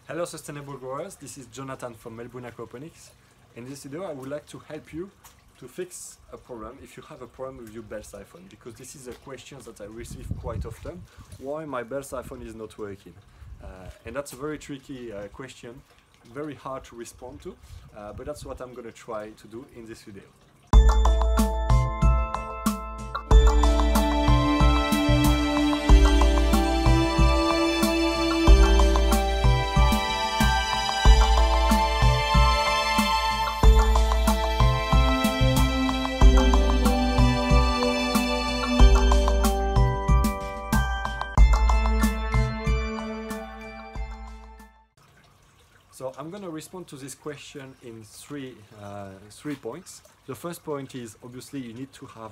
Hello sustainable growers, this is Jonathan from Melbourne Aquaponics. In this video I would like to help you to fix a problem if you have a problem with your bell siphon, because this is a question that I receive quite often, why my bell siphon is not working. And that's a very tricky question, very hard to respond to, but that's what I'm going to try to do in this video. So I'm going to respond to this question in three points. The first point is obviously you need to have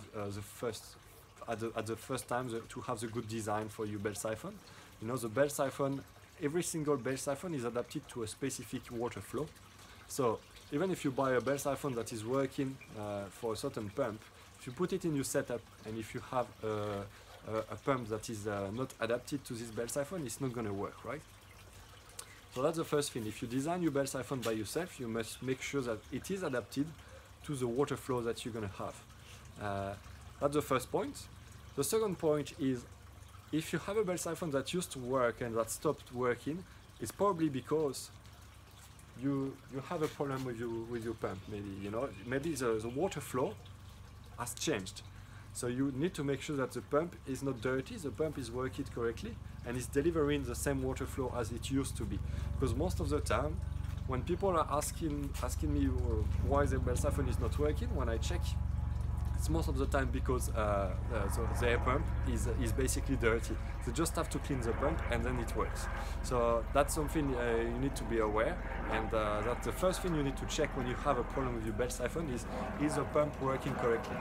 at the first time to have the good design for your bell siphon. You know, the bell siphon, every single bell siphon is adapted to a specific water flow. So even if you buy a bell siphon that is working for a certain pump, if you put it in your setup and if you have a pump that is not adapted to this bell siphon, it's not going to work, right? So that's the first thing. If you design your bell siphon by yourself, you must make sure that it is adapted to the water flow that you're going to have. That's the first point. The second point is, if you have a bell siphon that used to work and that stopped working, it's probably because you have a problem with your pump. Maybe the water flow has changed. So you need to make sure that the pump is not dirty, the pump is working correctly, and is delivering the same water flow as it used to be. Because most of the time, when people are asking me why the bell siphon is not working, when I check, it's most of the time because their pump is basically dirty. They just have to clean the pump and then it works. So that's something you need to be aware, and that's the first thing you need to check when you have a problem with your bell siphon is the pump working correctly?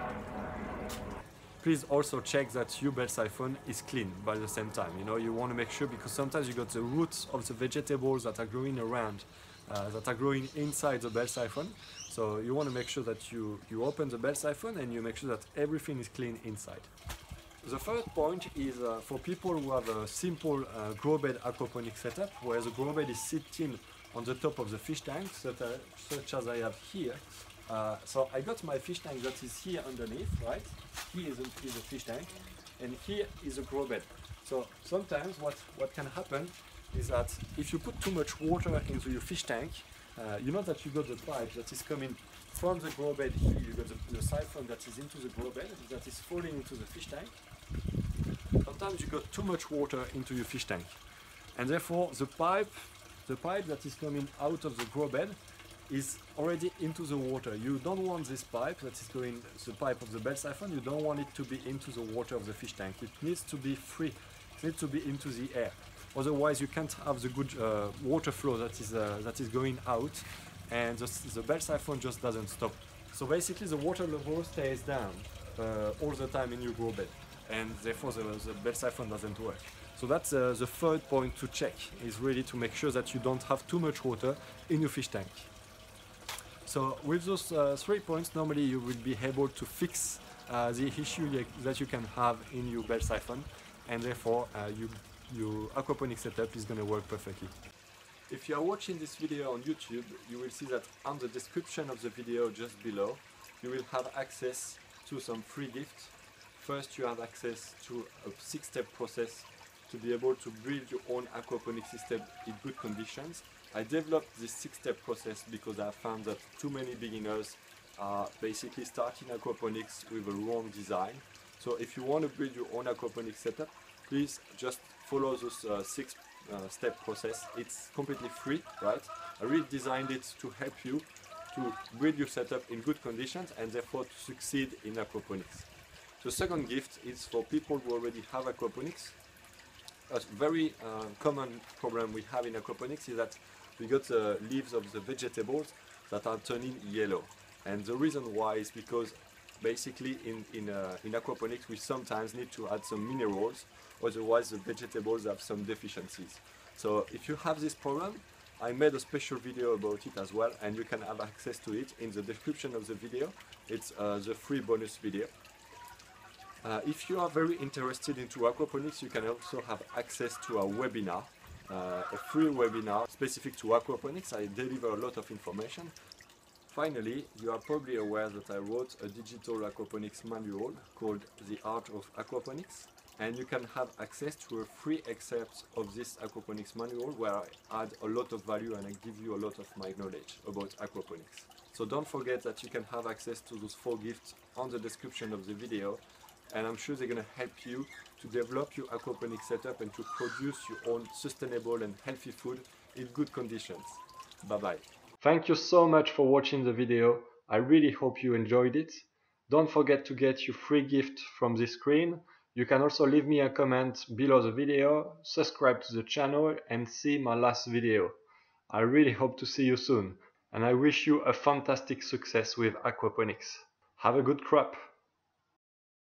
Please also check that your bell siphon is clean by the same time. You know, you want to make sure, because sometimes you got the roots of the vegetables that are growing around, that are growing inside the bell siphon. So you want to make sure that you open the bell siphon and you make sure that everything is clean inside. The third point is for people who have a simple grow bed aquaponic setup, where the grow bed is sitting on the top of the fish tank, such as I have here. So I got my fish tank that is here underneath, right? Here is a fish tank, and here is a grow bed. So sometimes what can happen is that if you put too much water into your fish tank, you know that you got the pipe that is coming from the grow bed here, you got the siphon that is into the grow bed, that is falling into the fish tank. Sometimes you got too much water into your fish tank, and therefore the pipe that is coming out of the grow bed is already into the water. You don't want this pipe that is going, the pipe of the bell siphon, you don't want it to be into the water of the fish tank. It needs to be free, it needs to be into the air. Otherwise you can't have the good water flow that is going out, and the bell siphon just doesn't stop. So basically the water level stays down all the time in your grow bed, and therefore the bell siphon doesn't work. So that's the third point to check, is really to make sure that you don't have too much water in your fish tank. So with those 3 points, normally you will be able to fix the issue that you can have in your bell siphon, and therefore your aquaponic setup is going to work perfectly. If you are watching this video on YouTube, you will see that on the description of the video just below, you will have access to some free gifts. First, you have access to a 6-step process to be able to build your own aquaponic system in good conditions. I developed this 6-step process because I found that too many beginners are basically starting aquaponics with a wrong design. So if you want to build your own aquaponic setup, please just follow this 6-step process. It's completely free, right? I really designed it to help you to build your setup in good conditions and therefore to succeed in aquaponics. The second gift is for people who already have aquaponics. A very common problem we have in aquaponics is that we got the leaves of the vegetables that are turning yellow, and the reason why is because basically in aquaponics we sometimes need to add some minerals, otherwise the vegetables have some deficiencies. So if you have this problem, I made a special video about it as well, and you can have access to it in the description of the video. It's the free bonus video. If you are very interested into aquaponics, you can also have access to our webinar a free webinar specific to aquaponics. I deliver a lot of information. Finally, you are probably aware that I wrote a digital aquaponics manual called The Art of Aquaponics, and you can have access to a free excerpt of this aquaponics manual where I add a lot of value and I give you a lot of my knowledge about aquaponics. So don't forget that you can have access to those 4 gifts on the description of the video, and I'm sure they're going to help you to develop your aquaponics setup and to produce your own sustainable and healthy food in good conditions. Bye bye. Thank you so much for watching the video. I really hope you enjoyed it. Don't forget to get your free gift from this screen. You can also leave me a comment below the video, subscribe to the channel and see my last video. I really hope to see you soon, and I wish you a fantastic success with aquaponics. Have a good crop!